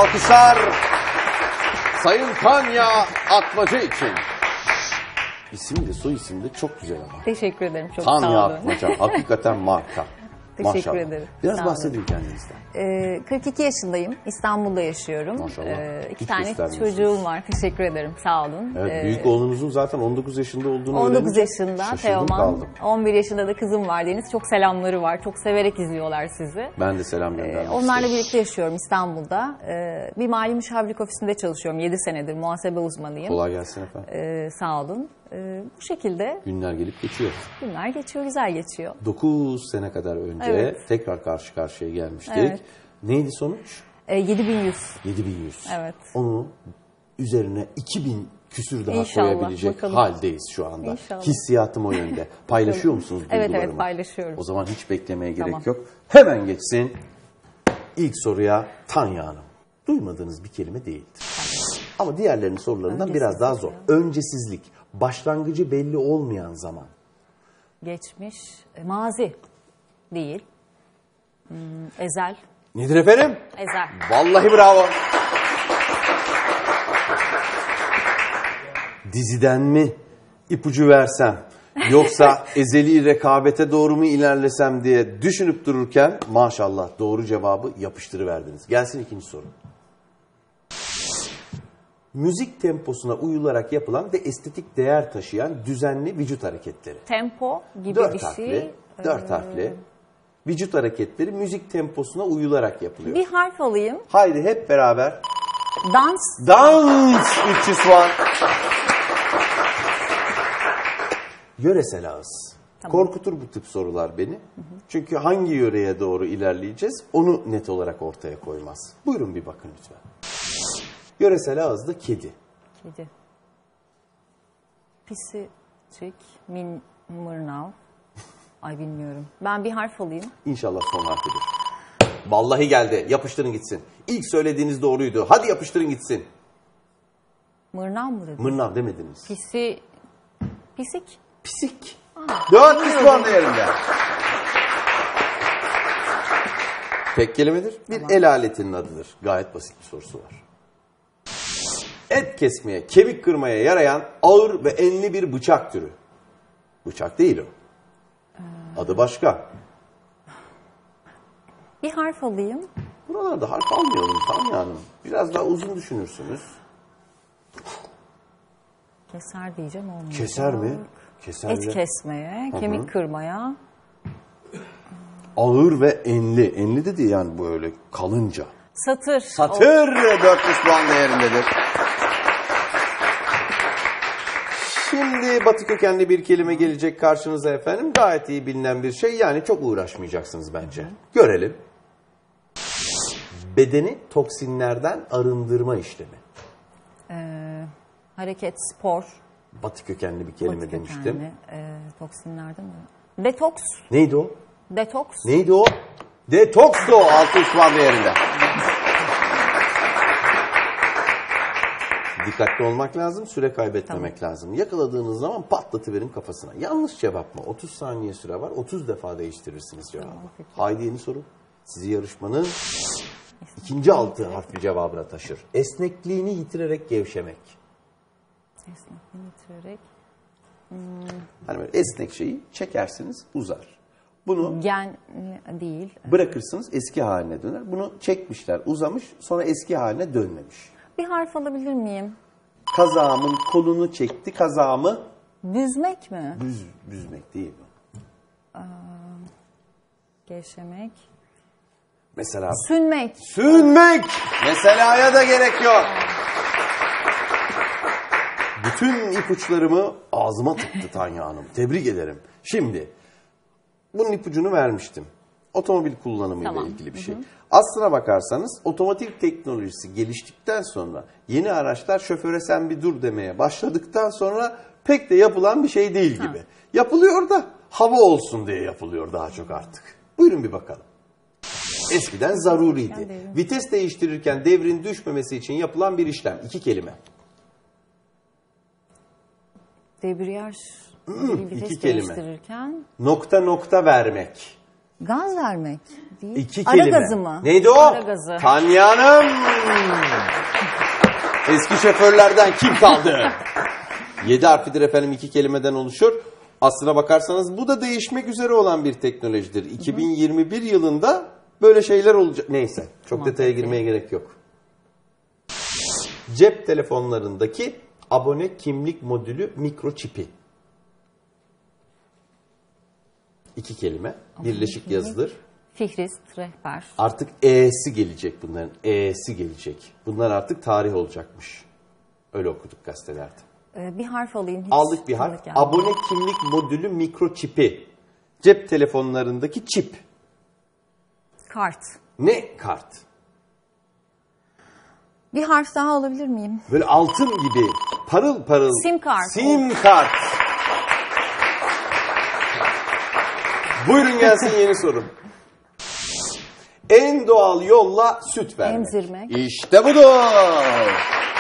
alkışlar Sayın Tanya Atmaca için. İsim de soy isim de çok güzel ama. Teşekkür ederim. Çok Tanya sağ olun. Atmaca. Hakikaten marka. Teşekkür Maşallah. ederim. Biraz Sağ bahsedin kendinizden. 42 yaşındayım. İstanbul'da yaşıyorum. Maşallah. İki Hiç tane göstermiyorsunuz. çocuğum var. Teşekkür ederim. Sağ olun. Evet, büyük oğlunuzun zaten 19 yaşında olduğunu 19 öğrenince yaşında şaşırdım Teoman. kaldım. 11 yaşında da kızım var Deniz. Çok selamları var. Çok severek izliyorlar sizi. Ben de selam göndermek Onlarla isterim. birlikte yaşıyorum İstanbul'da. Bir mali müşavirlik ofisinde çalışıyorum. 7 senedir muhasebe uzmanıyım. Kolay gelsin efendim. Sağ olun. Bu şekilde Günler gelip geçiyor. günler geçiyor, güzel geçiyor. 9 sene kadar önce Evet. tekrar karşı karşıya gelmiştik. Evet. Neydi sonuç? 7100. 7100. Evet. Onu üzerine 2000 küsür daha İnşallah, koyabilecek bakalım. haldeyiz şu anda. İnşallah. Hissiyatım o yönde. Paylaşıyor musunuz duygularımı? Evet paylaşıyorum. O zaman hiç beklemeye gerek Tamam. yok. Hemen geçsin. İlk soruya Tanya Hanım. Duymadığınız bir kelime değildir. Ama diğerlerinin sorularından biraz daha zor. Öncesizlik, başlangıcı belli olmayan zaman. Geçmiş, mazi değil. Ezel. Nedir efendim? Ezel. Vallahi bravo. Diziden mi ipucu versem yoksa ezeli rekabete doğru mu ilerlesem diye düşünüp dururken maşallah doğru cevabı yapıştırıverdiniz. Gelsin ikinci soru. Müzik temposuna uyularak yapılan ve estetik değer taşıyan düzenli vücut hareketleri. Tempo gibi Dört bir harfli, şey. 4 harfli vücut hareketleri müzik temposuna uyularak yapılıyor. Bir harf alayım. Haydi hep beraber. Dans. Dans 300 puan. Yöresel ağız. Tamam. Korkutur bu tip sorular beni. Çünkü hangi yöreye doğru ilerleyeceğiz onu net olarak ortaya koymaz. Buyurun bir bakın lütfen. Yöresel ağızda kedi. Kedi. Pisicik. Mırnav. Ay bilmiyorum. Ben bir harf alayım. İnşallah son harfidir. Vallahi geldi. Yapıştırın gitsin. İlk söylediğiniz doğruydu. Hadi yapıştırın gitsin. Mırnav mı dedin? Mırnav demediniz. Pisik. Pisik. 400 puan değerinde. Tek kelimedir. Bir el aletinin adıdır. Gayet basit bir sorusu var. Et kesmeye, kemik kırmaya yarayan ağır ve enli bir bıçak türü. Bıçak değil o. Adı başka. Bir harf alayım. Buralarda harf almayalım Tanya Hanım. Biraz daha uzun düşünürsünüz. Keser diyeceğim olmuyor. Keser mi? Keser Et ve kesmeye, kemik kırmaya. ağır ve enli. Enli dedi yani böyle kalınca. Satır. Satır 400 puan değerindedir. Şimdi batı kökenli bir kelime gelecek karşınıza efendim. Gayet iyi bilinen bir şey. Yani çok uğraşmayacaksınız bence. Görelim. Bedeni toksinlerden arındırma işlemi. Hareket, spor. Batı kökenli bir kelime Batı demiştim. kökenli, toksinlerden mi? Detoks. Neydi o? Detoks. Neydi o? Detokstu 600 puan değerinde. Dikkatli olmak lazım, süre kaybetmemek lazım. Yakaladığınız zaman patlatıverin kafasına. Yanlış cevap mı? 30 saniye süre var, 30 defa değiştirirsiniz cevabı. Haydi yeni soru. Sizi yarışmanın ikinci 6 harfli cevabına taşır. Esnekliğini yitirerek gevşemek. Esnekliğini yitirerek. Hani böyle esnek şeyi çekersiniz, uzar. Bunu Gen değil. bırakırsınız, eski haline döner. Bunu çekmişler, uzamış, sonra eski haline dönmemiş. Bir harf alabilir miyim? Kazağımın kolunu çekti, kazağımı Büzmek mi? büzmek değil mi? Gevşemek. Mesela Sünmek. sünmek. Meselaya da gerek yok. Bütün ipuçlarımı ağzıma tıktı Tanya Hanım. Tebrik ederim. Şimdi bunun ipucunu vermiştim. Otomobil kullanımıyla Tamam. ilgili bir şey. Aslına bakarsanız otomotiv teknolojisi geliştikten sonra yeni araçlar şoföre sen bir dur demeye başladıktan sonra pek de yapılan bir şey değil gibi. Yapılıyor da hava olsun diye yapılıyor daha çok artık. Buyurun bir bakalım. Eskiden zaruriydi. Vites değiştirirken devrin düşmemesi için yapılan bir işlem. 2 kelime. Debriyaj. İki Vites kelime. değiştirirken. Nokta nokta vermek. Gaz vermek değil. 2 Ara kelime. gazı mı? Neydi o? Ara gazı. Tanya Hanım. Eski şoförlerden kim kaldı? 7 harfidir efendim, 2 kelimeden oluşur. Aslına bakarsanız bu da değişmek üzere olan bir teknolojidir. 2021 yılında böyle şeyler olacak. Neyse, çok detaya girmeye gerek yok. Cep telefonlarındaki abone kimlik modülü mikroçipi. 2 kelime, birleşik kimlik. yazılır. Fihrist, rehber. Artık E'si gelecek bunların. E'si gelecek. Bunlar artık tarih olacakmış. Öyle okuduk gazetelerde. Bir harf alayım. Hiç Aldık bir harf. tanıdık geldi. Abone kimlik modülü mikroçipi. Cep telefonlarındaki çip. Kart. Ne kart? Bir harf daha alabilir miyim? Böyle altın gibi parıl parıl. Sim kart. Sim kart. Buyurun gelsin yeni sorum. En doğal yolla süt vermek. Emzirmek. İşte budur.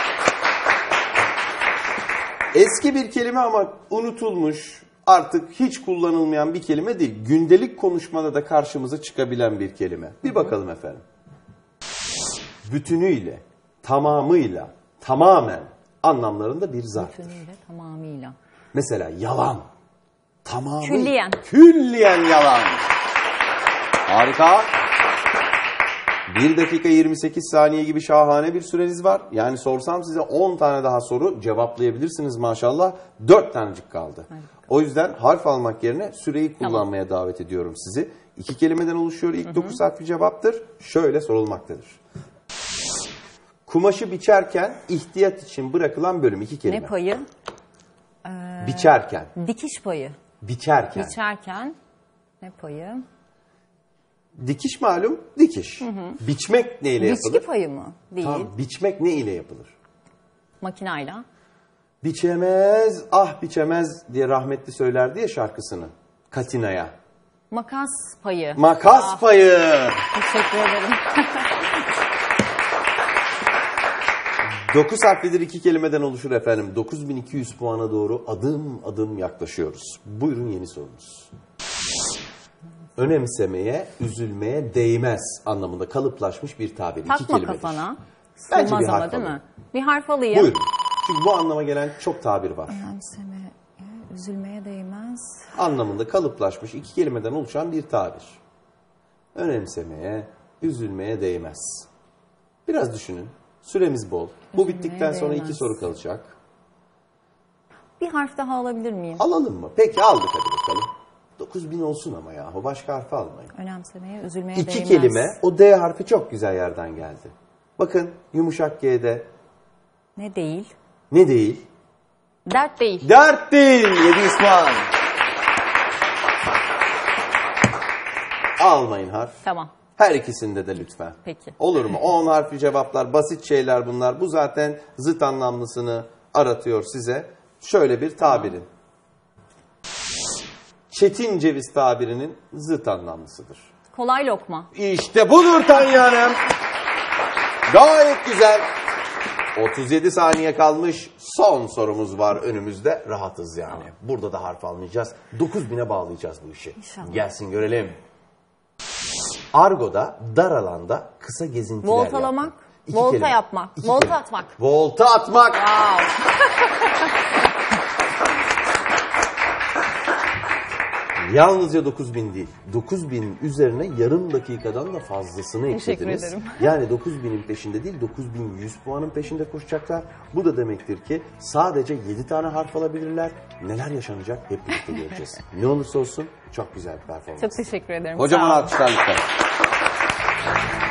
Eski bir kelime ama unutulmuş, artık hiç kullanılmayan bir kelime değil. Gündelik konuşmada da karşımıza çıkabilen bir kelime. Bir bakalım efendim. Bütünüyle, tamamıyla, tamamen anlamlarında bir zarftır. Bütünüyle, tamamıyla. Mesela yalan. Tamamıyla. Külliyen. Külliyen yalan. Harika. 1 dakika 28 saniye gibi şahane bir süreniz var. Yani sorsam size 10 tane daha soru cevaplayabilirsiniz maşallah. 4 tanecik kaldı. O yüzden harf almak yerine süreyi kullanmaya davet ediyorum sizi. 2 kelimeden oluşuyor. İlk 9 harfli cevaptır. Şöyle sorulmaktadır. Kumaşı biçerken ihtiyat için bırakılan bölüm. 2 kelime. Ne payı? Biçerken. Dikiş payı. Biçerken. Biçerken ne payı? Dikiş malum dikiş. Biçmek neyle yapılır? Biçki payı mı? Değil. Tamam, biçmek ne ile yapılır? Makinayla. Biçemez, ah biçemez diye rahmetli söylerdi ya şarkısını. Katina'ya. Makas payı. Makas payı. Teşekkür ederim. 9 harflidir, 2 kelimeden oluşur efendim. 9200 puana doğru adım adım yaklaşıyoruz. Buyurun yeni sorunuz. Önemsemeye, üzülmeye değmez anlamında kalıplaşmış bir tabir. 2 Takma kelimedir. kafana. Bence Sığmaz bir ama harf değil alın. mi? Bir harf alayım. Buyurun. Çünkü bu anlama gelen çok tabir var. Önemsemeye, üzülmeye değmez. Anlamında kalıplaşmış 2 kelimeden oluşan bir tabir. Önemsemeye, üzülmeye değmez. Biraz düşünün. Süremiz bol. Bu Üzülmeye bittikten sonra 2 değmez. soru kalacak. Bir harf daha alabilir miyim? Alalım mı? Peki aldık hadi bakalım. 9000 olsun ama yahu başka harfi almayın. Önemsemeye, üzülmeye 2 değmez. kelime, o D harfi çok güzel yerden geldi. Bakın yumuşak G'de Ne değil? ne değil? Dert değil. Dert değil. 700 puan. Almayın harf. Tamam. Her ikisinde de lütfen. Peki. Olur mu? 10 harfli cevaplar, basit şeyler bunlar. Bu zaten zıt anlamlısını aratıyor size. Şöyle bir tabirin. Çetin ceviz tabirinin zıt anlamlısıdır. Kolay lokma. İşte budur Tanya Hanım. Gayet güzel. 37 saniye kalmış. Son sorumuz var önümüzde. Rahatız yani. Burada da harf almayacağız. 9000'e bağlayacağız bu işi. İnşallah. Gelsin görelim. Argo'da dar alanda kısa gezintiler Voltalamak. yapmak. İki Volta kelime. yapmak. İki Volta kelime. atmak. Volta atmak. Wow. Yalnızca 9000 değil. 9000'in üzerine yarım dakikadan da fazlasını Teşekkür eklediniz. ederim. Yani 9000'in peşinde değil 9100 puanın peşinde koşacaklar. Bu da demektir ki sadece 7 tane harf alabilirler. Neler yaşanacak hep birlikte göreceğiz. Ne olursa olsun çok güzel bir performans. Çok teşekkür ederim. Kocaman Sağ olun. alkışlar lütfen.